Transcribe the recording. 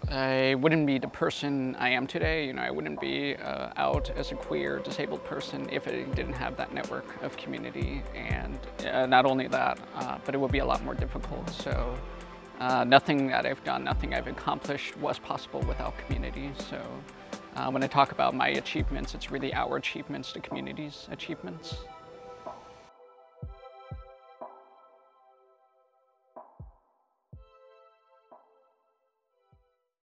I wouldn't be the person I am today. I wouldn't be out as a queer, disabled person if I didn't have that network of community. And not only that, but it would be a lot more difficult. So nothing that I've done, nothing I've accomplished was possible without community. So when I talk about my achievements, it's really our achievements, the community's achievements.